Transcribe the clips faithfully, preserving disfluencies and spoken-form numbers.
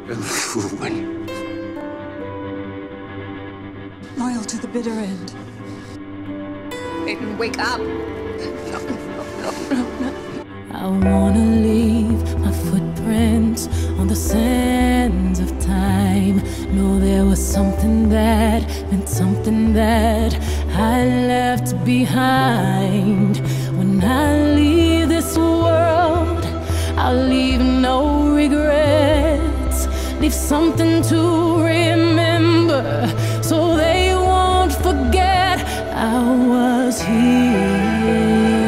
You're the fool when... Loyal to the bitter end. Aiden, wake up! No, no, no, no, no. I wanna leave my footprints on the sands of time. Know there was something that meant something that I left behind. When I leave this world, I'll leave no regrets. Leave something to remember, so they won't forget I was here.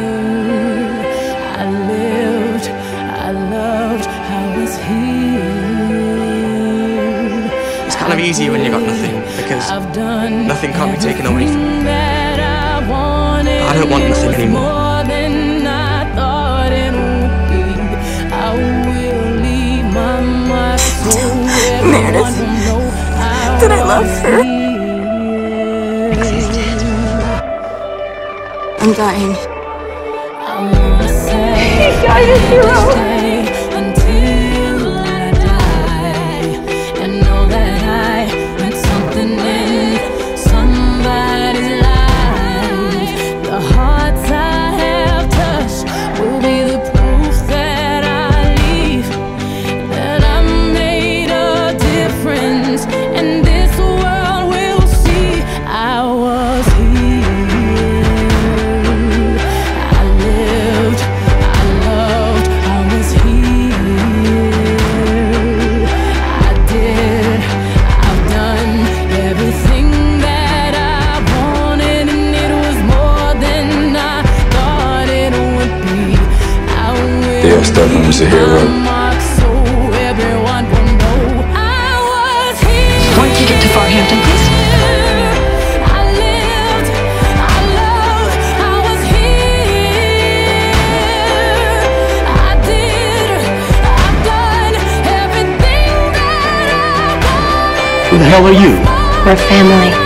I lived, I loved, I was here. It's kind of easy when you got nothing, because nothing can't be taken away from you. But I don't want nothing anymore. Meredith, did I love her? I'm dying. He died a hero. Until I die, and know that I meant something in somebody's life. The hearts I have touched will be the proof that I leave, that I made a difference, and this world will see I was here. I lived, I loved, I was here. I did, I've done everything that I wanted, and it was more than I thought it would be. I will Yeah, Stefan was a hero. mark so everyone will know I was here. One ticket to Farhampton, please. I lived, I loved, I was here. I did, I've done everything that I wanted. Who the hell are you? We're family.